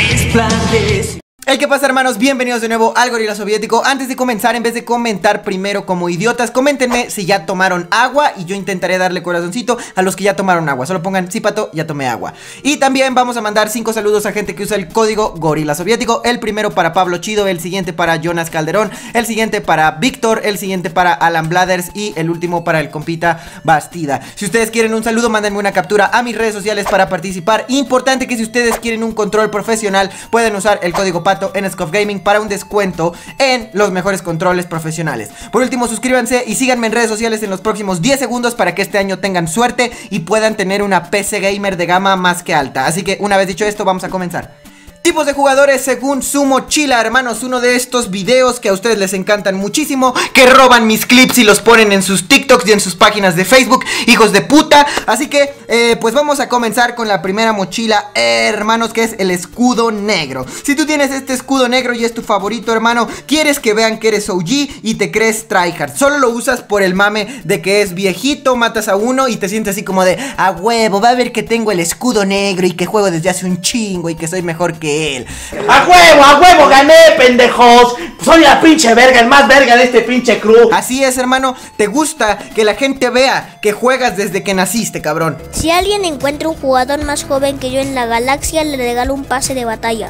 mis planes. Hey, ¿qué pasa, hermanos? Bienvenidos de nuevo al Gorila Soviético. Antes de comenzar, en vez de comentar primero como idiotas, coméntenme si ya tomaron agua y yo intentaré darle corazoncito a los que ya tomaron agua. Solo pongan, sí, pato, ya tomé agua. Y también vamos a mandar 5 saludos a gente que usa el código Gorila Soviético. El primero para Pablo Chido, el siguiente para Jonas Calderón, el siguiente para Víctor, el siguiente para Alan Blathers y el último para el compita Bastida. Si ustedes quieren un saludo, mándenme una captura a mis redes sociales para participar. Importante que si ustedes quieren un control profesional, pueden usar el código PATO en Scoff Gaming para un descuento en los mejores controles profesionales. Por último, suscríbanse y síganme en redes sociales en los próximos 10 segundos para que este año tengan suerte y puedan tener una PC gamer de gama más que alta. Así que una vez dicho esto, vamos a comenzar. Tipos de jugadores según su mochila, hermanos. Uno de estos videos que a ustedes les encantan muchísimo, que roban mis clips y los ponen en sus TikToks y en sus páginas de Facebook, hijos de puta. Así que, pues vamos a comenzar con la primera mochila, hermanos, que es el escudo negro. Si tú tienes este escudo negro y es tu favorito, hermano, quieres que vean que eres OG y te crees tryhard. Solo lo usas por el mame de que es viejito, matas a uno y te sientes así como de, a huevo, va a ver que tengo el escudo negro y que juego desde hace un chingo y que soy mejor que él. ¡A huevo, gané, pendejos! Soy la pinche verga, el más verga de este pinche crew. Así es, hermano, te gusta que la gente vea que juegas desde que naciste, cabrón. Si alguien encuentra un jugador más joven que yo en la galaxia, le regalo un pase de batalla.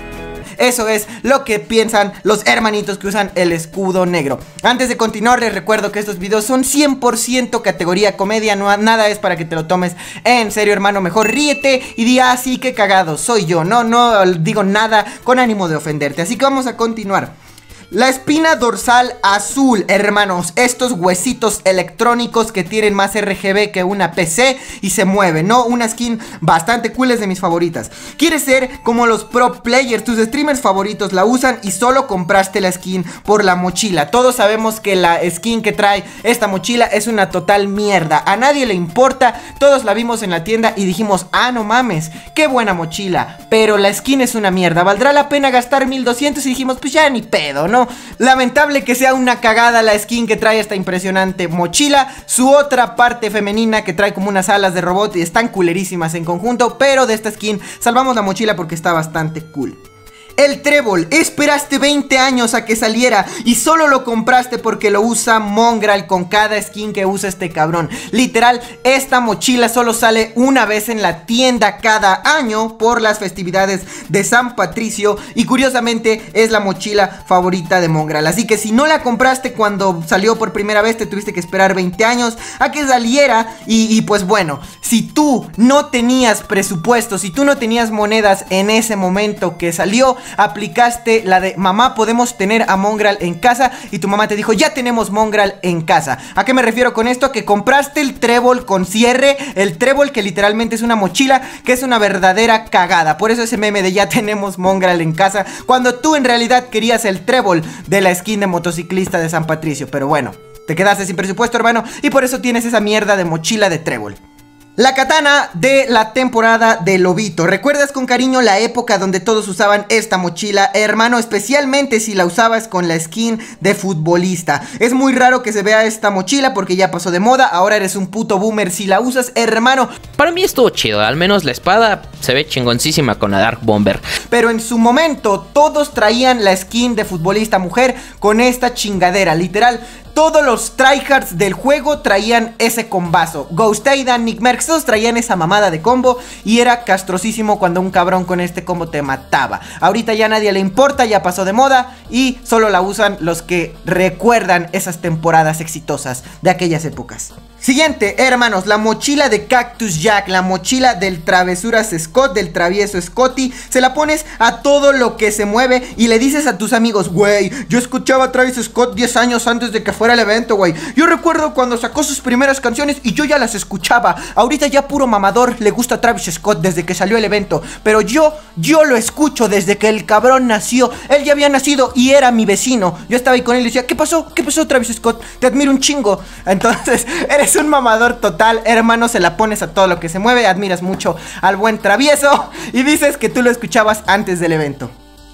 Eso es lo que piensan los hermanitos que usan el escudo negro. Antes de continuar, les recuerdo que estos videos son 100% categoría comedia. No, nada es para que te lo tomes en serio, hermano. Mejor ríete y di así que cagado soy yo. No digo nada con ánimo de ofenderte. Así que vamos a continuar. La espina dorsal azul, hermanos, estos huesitos electrónicos que tienen más RGB que una PC y se mueven, ¿no? Una skin bastante cool, es de mis favoritas. Quieres ser como los pro players, tus streamers favoritos la usan y solo compraste la skin por la mochila. Todos sabemos que la skin que trae esta mochila es una total mierda, a nadie le importa, todos la vimos en la tienda y dijimos, ah, no mames, qué buena mochila, pero la skin es una mierda, ¿valdrá la pena gastar 1200? Y dijimos, pues ya ni pedo, ¿no? Lamentable que sea una cagada la skin que trae esta impresionante mochila. Su otra parte femenina que trae como unas alas de robot y están culerísimas en conjunto, pero de esta skin salvamos la mochila porque está bastante cool. El trébol, esperaste 20 años a que saliera y solo lo compraste porque lo usa Mongraal con cada skin que usa este cabrón. Literal, esta mochila solo sale una vez en la tienda cada año por las festividades de San Patricio y curiosamente es la mochila favorita de Mongraal. Así que si no la compraste cuando salió por primera vez, te tuviste que esperar 20 años a que saliera y pues bueno, si tú no tenías presupuesto, si tú no tenías monedas en ese momento que salió, aplicaste la de mamá, podemos tener a Mongraal en casa y tu mamá te dijo, ya tenemos Mongraal en casa. ¿A qué me refiero con esto? Que compraste el trébol con cierre, el trébol que literalmente es una mochila, que es una verdadera cagada. Por eso ese meme de ya tenemos Mongraal en casa, cuando tú en realidad querías el trébol de la skin de motociclista de San Patricio. Pero bueno, te quedaste sin presupuesto, hermano, y por eso tienes esa mierda de mochila de trébol. La katana de la temporada de Lobito. ¿Recuerdas con cariño la época donde todos usaban esta mochila, hermano? Especialmente si la usabas con la skin de futbolista. Es muy raro que se vea esta mochila porque ya pasó de moda. Ahora eres un puto boomer si la usas, hermano. Para mí estuvo chido, al menos la espada se ve chingoncísima con la Dark Bomber. Pero en su momento todos traían la skin de futbolista mujer con esta chingadera, literal. Todos los tryhards del juego traían ese combazo. Ghost Aidan, Nick Merckx, todos traían esa mamada de combo y era castrosísimo cuando un cabrón con este combo te mataba. Ahorita ya a nadie le importa, ya pasó de moda y solo la usan los que recuerdan esas temporadas exitosas de aquellas épocas. Siguiente, hermanos, la mochila de Cactus Jack, la mochila del Travesuras Scott, del travieso Scotty. Se la pones a todo lo que se mueve y le dices a tus amigos, güey, yo escuchaba a Travis Scott 10 años antes de que fuera el evento, güey. Yo recuerdo cuando sacó sus primeras canciones y yo ya las escuchaba. Ahorita ya puro mamador le gusta a Travis Scott desde que salió el evento, pero yo lo escucho desde que el cabrón nació. Él ya había nacido y era mi vecino. Yo estaba ahí con él y decía, ¿qué pasó? ¿Qué pasó, Travis Scott? Te admiro un chingo. Entonces, eres un mamador total, hermano. Se la pones a todo lo que se mueve, admiras mucho al buen travieso y dices que tú lo escuchabas antes del evento.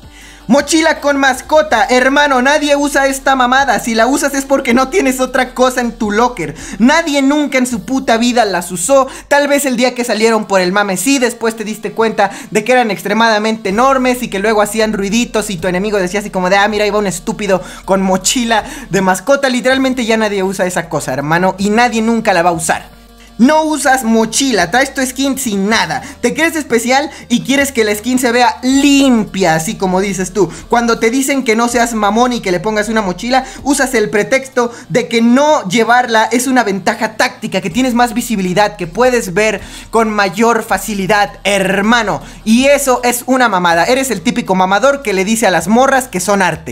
Mochila con mascota, hermano, nadie usa esta mamada. Si la usas es porque no tienes otra cosa en tu locker. Nadie nunca en su puta vida las usó. Tal vez el día que salieron por el mame sí, después te diste cuenta de que eran extremadamente enormes y que luego hacían ruiditos y tu enemigo decía así como de, ah, mira, ahí va un estúpido con mochila de mascota. Literalmente ya nadie usa esa cosa, hermano, y nadie nunca la va a usar. No usas mochila, traes tu skin sin nada. Te crees especial y quieres que la skin se vea limpia, así como dices tú. Cuando te dicen que no seas mamón y que le pongas una mochila, usas el pretexto de que no llevarla es una ventaja táctica, que tienes más visibilidad, que puedes ver con mayor facilidad, hermano. Y eso es una mamada. Eres el típico mamador que le dice a las morras que son arte.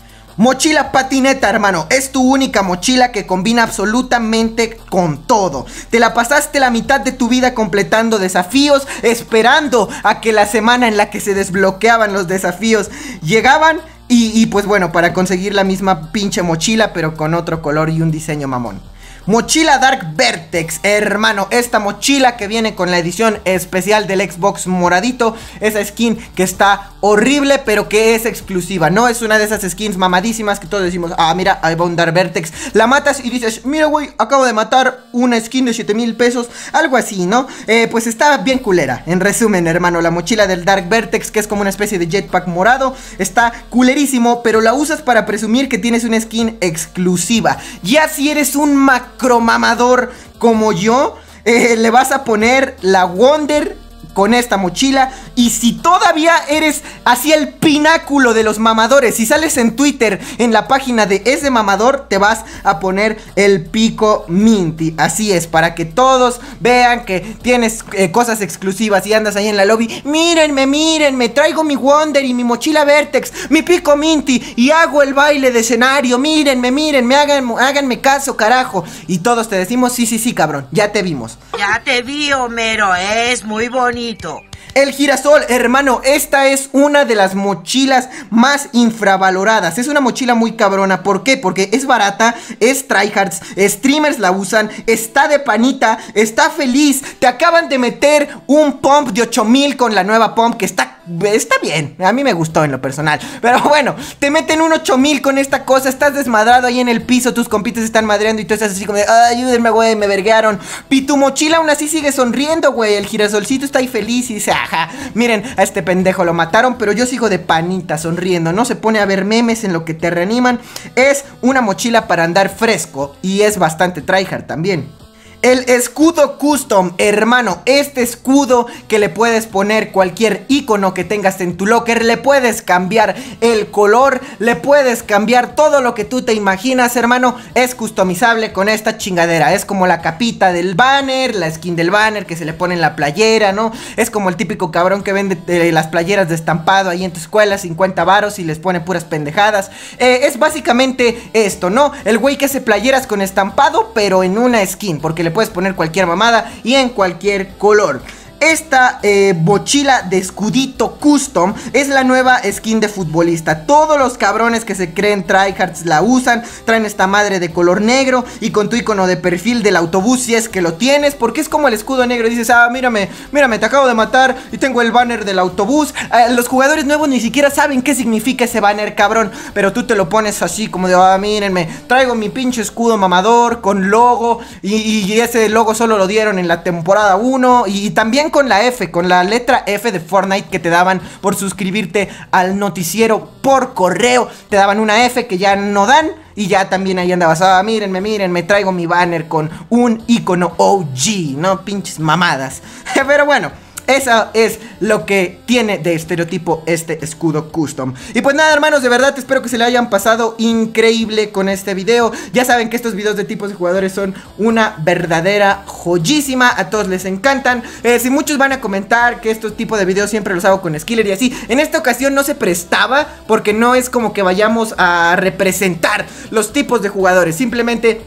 Mochila patineta, hermano, es tu única mochila que combina absolutamente con todo. Te la pasaste la mitad de tu vida completando desafíos, esperando a que la semana en la que se desbloqueaban los desafíos llegaban y pues bueno, para conseguir la misma pinche mochila pero con otro color y un diseño mamón. Mochila Dark Vertex, hermano, esta mochila que viene con la edición especial del Xbox moradito. Esa skin que está horrible pero que es exclusiva. No es una de esas skins mamadísimas que todos decimos, ah, mira, ahí va un Dark Vertex. La matas y dices, mira güey, acabo de matar una skin de 7,000 pesos. Algo así, ¿no? Pues está bien culera. En resumen, hermano, la mochila del Dark Vertex, que es como una especie de jetpack morado, está culerísimo, pero la usas para presumir que tienes una skin exclusiva. Ya si eres un macromamador como yo, le vas a poner la Wonder con esta mochila. Y si todavía eres así el pináculo de los mamadores, si sales en Twitter en la página de ese mamador, te vas a poner el pico Minty. Así es, para que todos vean que tienes cosas exclusivas y andas ahí en la lobby. Mírenme, mírenme, traigo mi Wonder y mi mochila Vertex, mi pico Minty y hago el baile de escenario. Mírenme, mírenme, háganme caso, carajo. Y todos te decimos, sí, sí, sí, cabrón, ya te vimos. Ya te vi, Homero, es muy bonito. El girasol, hermano, esta es una de las mochilas más infravaloradas. Es una mochila muy cabrona. ¿Por qué? Porque es barata, es tryhards, streamers la usan, está de panita, está feliz. Te acaban de meter un pump de 8,000 con la nueva pump que está bien, a mí me gustó en lo personal. Pero bueno, te meten un 8,000 con esta cosa. Estás desmadrado ahí en el piso, tus compitas están madreando y tú estás así como de, ayúdenme, güey, me verguearon. Y tu mochila aún así sigue sonriendo, güey. El girasolcito está ahí feliz y dice, ajá, miren, a este pendejo lo mataron, pero yo sigo de panita sonriendo. No se pone a ver memes en lo que te reaniman. Es una mochila para andar fresco y es bastante tryhard también. El escudo custom, hermano, este escudo que le puedes poner cualquier icono que tengas en tu locker, le puedes cambiar el color, le puedes cambiar todo lo que tú te imaginas, hermano. Es customizable con esta chingadera, es como la capita del banner, la skin del banner que se le pone en la playera, ¿no? Es como el típico cabrón que vende las playeras de estampado ahí en tu escuela, 50 varos y les pone puras pendejadas. Es básicamente esto, ¿no? El güey que hace playeras con estampado pero en una skin, porque le puedes poner cualquier mamada y en cualquier color. Esta mochila de escudito custom es la nueva skin de futbolista. Todos los cabrones que se creen tryhards la usan. Traen esta madre de color negro y con tu icono de perfil del autobús si es que lo tienes, porque es como el escudo negro. Dices, ah, mírame, mírame, te acabo de matar y tengo el banner del autobús. Los jugadores nuevos ni siquiera saben qué significa ese banner, cabrón, pero tú te lo pones así como de, ah, mírenme, traigo mi pinche escudo mamador con logo y ese logo solo lo dieron en la temporada 1 y también con la F, con la letra F de Fortnite que te daban por suscribirte al noticiero por correo. Te daban una F que ya no dan y ya también ahí andabas, ah, mírenme, mírenme, traigo mi banner con un icono OG, no pinches mamadas. Pero bueno, eso es lo que tiene de estereotipo este escudo custom. Y pues nada, hermanos, de verdad espero que se le hayan pasado increíble con este video. Ya saben que estos videos de tipos de jugadores son una verdadera joyísima. A todos les encantan. Si muchos van a comentar que estos tipos de videos siempre los hago con Skiller y así, en esta ocasión no se prestaba porque no es como que vayamos a representar los tipos de jugadores. Simplemente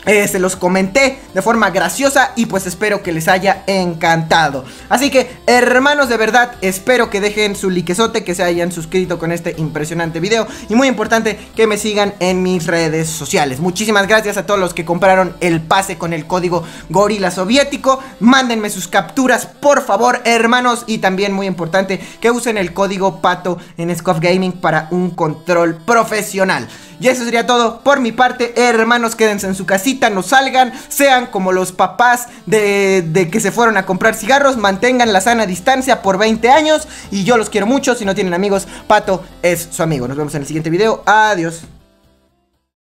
Se los comenté de forma graciosa y pues espero que les haya encantado. Así que, hermanos, de verdad espero que dejen su likezote, que se hayan suscrito con este impresionante video y muy importante que me sigan en mis redes sociales. Muchísimas gracias a todos los que compraron el pase con el código Gorila Soviético. Mándenme sus capturas, por favor, hermanos, y también muy importante que usen el código PATO en Scoff Gaming para un control profesional. Y eso sería todo por mi parte, hermanos. Quédense en su casita, no salgan, sean como los papás de que se fueron a comprar cigarros, mantengan la sana distancia por 20 años y yo los quiero mucho. Si no tienen amigos, Pato es su amigo. Nos vemos en el siguiente video, adiós.